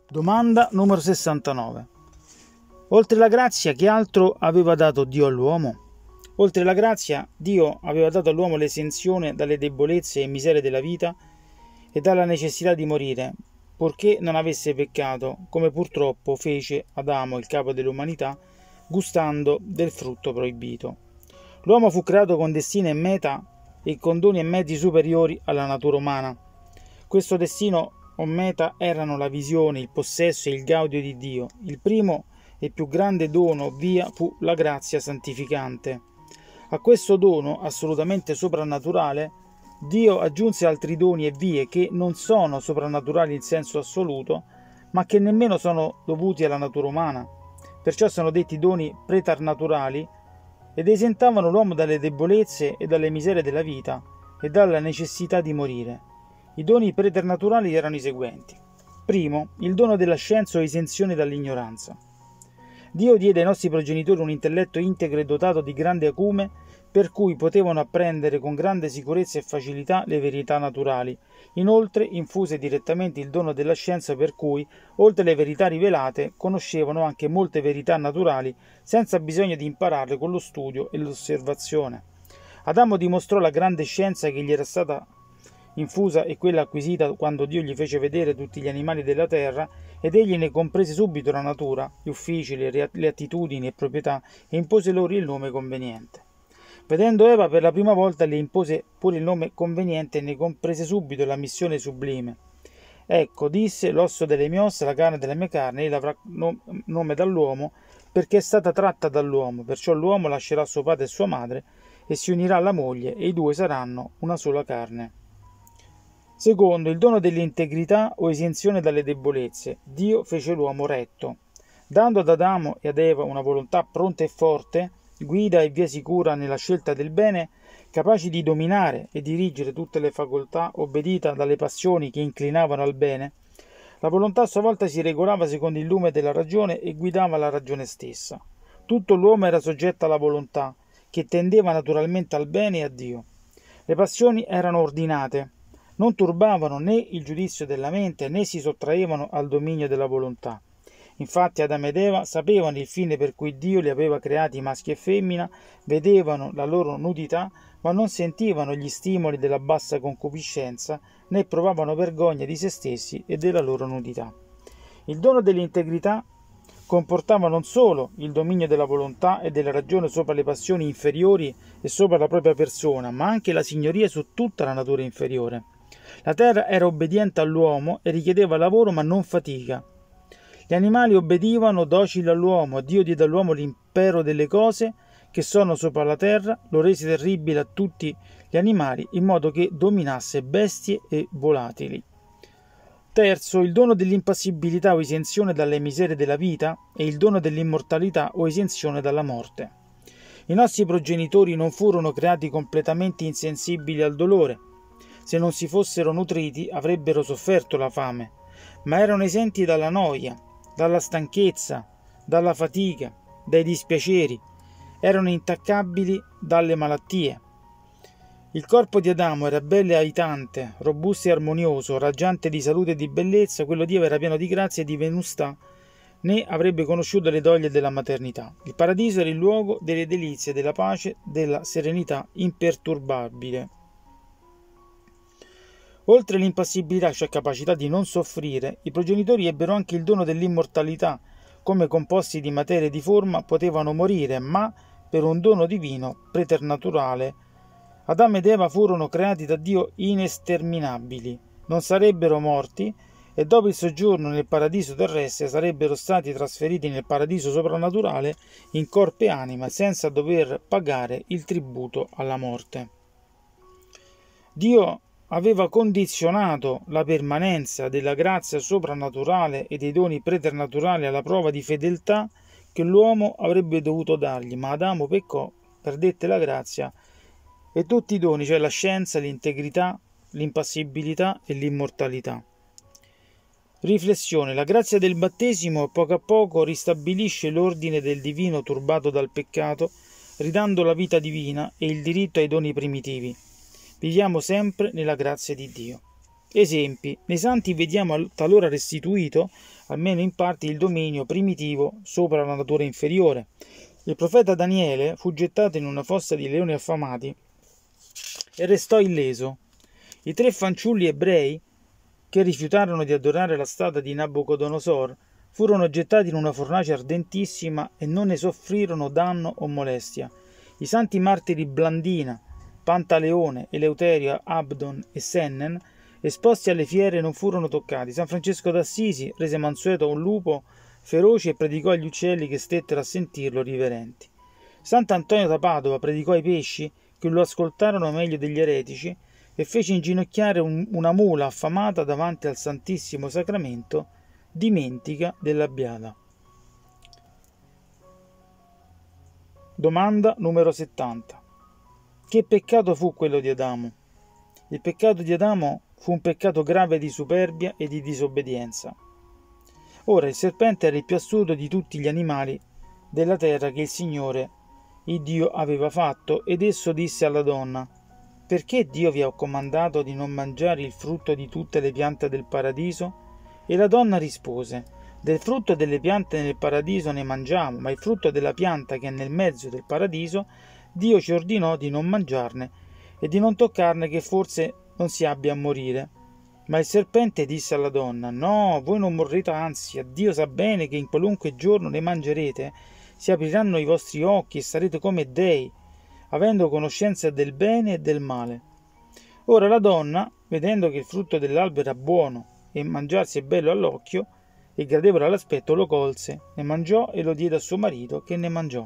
Domanda numero 69. Oltre la grazia, che altro aveva dato Dio all'uomo? Oltre la grazia, Dio aveva dato all'uomo l'esenzione dalle debolezze e miserie della vita e dalla necessità di morire, purché non avesse peccato, come purtroppo fece Adamo, il capo dell'umanità, gustando del frutto proibito. L'uomo fu creato con destino e meta e con doni e mezzi superiori alla natura umana. Questo destino o meta erano la visione, il possesso e il gaudio di Dio. Il primo e più grande dono via fu la grazia santificante. A questo dono assolutamente soprannaturale Dio aggiunse altri doni e vie che non sono soprannaturali in senso assoluto, ma che nemmeno sono dovuti alla natura umana. Perciò sono detti doni preternaturali ed esentavano l'uomo dalle debolezze e dalle miserie della vita e dalla necessità di morire. I doni preternaturali erano i seguenti. Primo, il dono della scienza o esenzione dall'ignoranza. Dio diede ai nostri progenitori un intelletto integro e dotato di grande acume, per cui potevano apprendere con grande sicurezza e facilità le verità naturali. Inoltre infuse direttamente il dono della scienza, per cui, oltre alle verità rivelate, conoscevano anche molte verità naturali senza bisogno di impararle con lo studio e l'osservazione. Adamo dimostrò la grande scienza che gli era stata infusa e quella acquisita quando Dio gli fece vedere tutti gli animali della terra, ed egli ne comprese subito la natura, gli uffici, le attitudini e proprietà, e impose loro il nome conveniente. Vedendo Eva per la prima volta, le impose pure il nome conveniente e ne comprese subito la missione sublime. Ecco, disse, l'osso delle mie ossa, la carne della mia carne, egli avrà nome dall'uomo, perché è stata tratta dall'uomo. Perciò l'uomo lascerà suo padre e sua madre, e si unirà alla moglie, e i due saranno una sola carne. Secondo, il dono dell'integrità o esenzione dalle debolezze. Dio fece l'uomo retto. Dando ad Adamo e ad Eva una volontà pronta e forte, guida e via sicura nella scelta del bene, capaci di dominare e dirigere tutte le facoltà, obbedita dalle passioni che inclinavano al bene, la volontà a sua volta si regolava secondo il lume della ragione e guidava la ragione stessa. Tutto l'uomo era soggetto alla volontà, che tendeva naturalmente al bene e a Dio. Le passioni erano ordinate, non turbavano né il giudizio della mente né si sottraevano al dominio della volontà. Infatti Adamo ed Eva sapevano il fine per cui Dio li aveva creati maschi e femmina, vedevano la loro nudità, ma non sentivano gli stimoli della bassa concupiscenza, né provavano vergogna di se stessi e della loro nudità. Il dono dell'integrità comportava non solo il dominio della volontà e della ragione sopra le passioni inferiori e sopra la propria persona, ma anche la signoria su tutta la natura inferiore. La terra era obbediente all'uomo e richiedeva lavoro ma non fatica. Gli animali obbedivano docili all'uomo, Dio diede all'uomo l'impero delle cose che sono sopra la terra, lo rese terribile a tutti gli animali, in modo che dominasse bestie e volatili. Terzo, il dono dell'impassibilità o esenzione dalle miserie della vita e il dono dell'immortalità o esenzione dalla morte. I nostri progenitori non furono creati completamente insensibili al dolore. Se non si fossero nutriti avrebbero sofferto la fame, ma erano esenti dalla noia, dalla stanchezza, dalla fatica, dai dispiaceri, erano intaccabili dalle malattie. Il corpo di Adamo era bello e aitante, robusto e armonioso, raggiante di salute e di bellezza, quello di Eva era pieno di grazia e di venustà, né avrebbe conosciuto le doglie della maternità. Il paradiso era il luogo delle delizie, della pace, della serenità imperturbabile. Oltre all'impassibilità, cioè capacità di non soffrire, i progenitori ebbero anche il dono dell'immortalità. Come composti di materia e di forma potevano morire, ma per un dono divino preternaturale. Adamo ed Eva furono creati da Dio inesterminabili, non sarebbero morti e dopo il soggiorno nel paradiso terrestre sarebbero stati trasferiti nel paradiso soprannaturale in corpo e anima senza dover pagare il tributo alla morte. Dio aveva condizionato la permanenza della grazia soprannaturale e dei doni preternaturali alla prova di fedeltà che l'uomo avrebbe dovuto dargli, ma Adamo peccò, perdette la grazia e tutti i doni, cioè la scienza, l'integrità, l'impassibilità e l'immortalità. Riflessione. La grazia del battesimo poco a poco ristabilisce l'ordine del divino turbato dal peccato, ridando la vita divina e il diritto ai doni primitivi. Viviamo sempre nella grazia di Dio. Esempi: nei santi vediamo talora restituito, almeno in parte, il dominio primitivo sopra la natura inferiore. Il profeta Daniele fu gettato in una fossa di leoni affamati e restò illeso. I 3 fanciulli ebrei che rifiutarono di adorare la statua di Nabucodonosor furono gettati in una fornace ardentissima e non ne soffrirono danno o molestia. I santi martiri Blandina, Pantaleone, Eleuterio, Abdon e Sennen, esposti alle fiere, non furono toccati. San Francesco d'Assisi rese mansueto a un lupo feroce e predicò agli uccelli che stettero a sentirlo riverenti. Sant'Antonio da Padova predicò ai pesci che lo ascoltarono meglio degli eretici e fece inginocchiare una mula affamata davanti al Santissimo Sacramento, dimentica della Biada. Domanda numero 70. Che peccato fu quello di Adamo? Il peccato di Adamo fu un peccato grave di superbia e di disobbedienza. Ora il serpente era il più astuto di tutti gli animali della terra che il Signore, il Dio, aveva fatto, ed esso disse alla donna: «Perché Dio vi ha comandato di non mangiare il frutto di tutte le piante del paradiso?» E la donna rispose: «Del frutto delle piante nel paradiso ne mangiamo, ma il frutto della pianta che è nel mezzo del paradiso Dio ci ordinò di non mangiarne e di non toccarne, che forse non si abbia a morire». Ma il serpente disse alla donna: «No, voi non morrete, anzi, Dio sa bene che in qualunque giorno ne mangerete, si apriranno i vostri occhi e sarete come dei, avendo conoscenza del bene e del male». Ora la donna, vedendo che il frutto dell'albero era buono e mangiarsi è bello all'occhio e gradevole all'aspetto, lo colse, ne mangiò e lo diede a suo marito, che ne mangiò.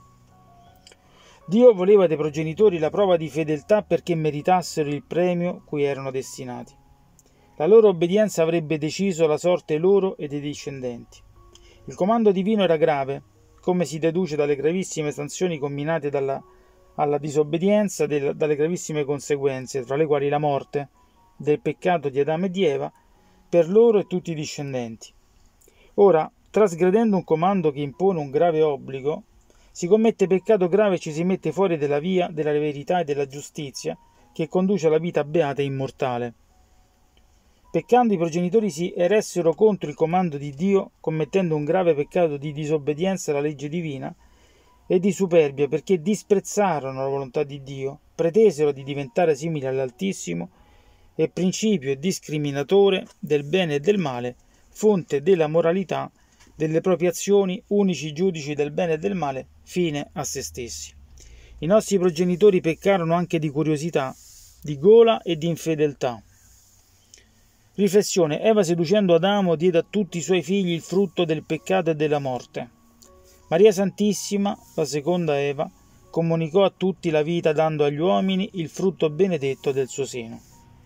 Dio voleva dei progenitori la prova di fedeltà perché meritassero il premio cui erano destinati. La loro obbedienza avrebbe deciso la sorte loro e dei discendenti. Il comando divino era grave, come si deduce dalle gravissime sanzioni comminate alla disobbedienza, dalle gravissime conseguenze, tra le quali la morte del peccato di Adamo e di Eva, per loro e tutti i discendenti. Ora, trasgredendo un comando che impone un grave obbligo, si commette peccato grave e ci si mette fuori della via della verità e della giustizia che conduce alla vita beata e immortale. Peccando, i progenitori si eressero contro il comando di Dio, commettendo un grave peccato di disobbedienza alla legge divina e di superbia, perché disprezzarono la volontà di Dio, pretesero di diventare simili all'Altissimo e principio discriminatore del bene e del male, fonte della moralità, delle proprie azioni, unici giudici del bene e del male, fine a se stessi. I nostri progenitori peccarono anche di curiosità, di gola e di infedeltà. Riflessione: Eva, seducendo Adamo, diede a tutti i suoi figli il frutto del peccato e della morte. Maria Santissima, la seconda Eva, comunicò a tutti la vita dando agli uomini il frutto benedetto del suo seno.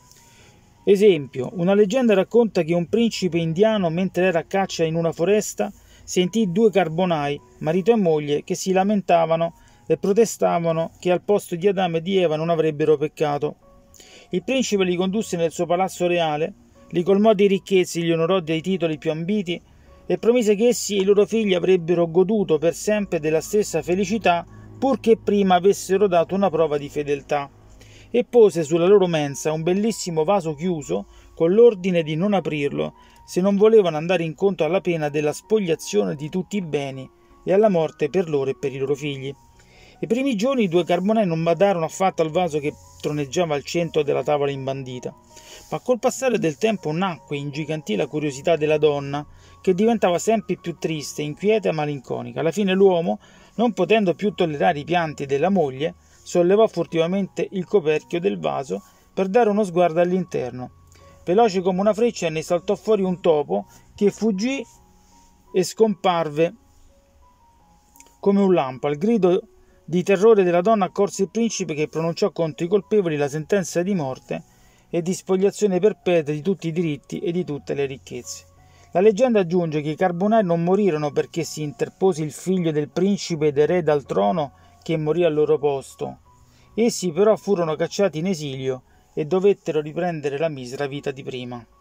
Esempio: una leggenda racconta che un principe indiano, mentre era a caccia in una foresta, sentì 2 carbonai, marito e moglie, che si lamentavano e protestavano che al posto di Adamo e di Eva non avrebbero peccato. Il principe li condusse nel suo palazzo reale, li colmò di ricchezze, li onorò dei titoli più ambiti e promise che essi e i loro figli avrebbero goduto per sempre della stessa felicità, purché prima avessero dato una prova di fedeltà, e pose sulla loro mensa un bellissimo vaso chiuso con l'ordine di non aprirlo se non volevano andare incontro alla pena della spoliazione di tutti i beni e alla morte per loro e per i loro figli. I primi giorni i 2 carbonai non badarono affatto al vaso che troneggiava al centro della tavola imbandita, ma col passare del tempo nacque e ingigantì la curiosità della donna, che diventava sempre più triste, inquieta e malinconica. Alla fine l'uomo, non potendo più tollerare i pianti della moglie, sollevò furtivamente il coperchio del vaso per dare uno sguardo all'interno. Veloce come una freccia ne saltò fuori un topo che fuggì e scomparve come un lampo. Al grido di terrore della donna accorse il principe, che pronunciò contro i colpevoli la sentenza di morte e di spoliazione perpetua di tutti i diritti e di tutte le ricchezze. La leggenda aggiunge che i carbonai non morirono perché si interpose il figlio del principe ed erede al trono che morì al loro posto. Essi però furono cacciati in esilio e dovettero riprendere la misera vita di prima.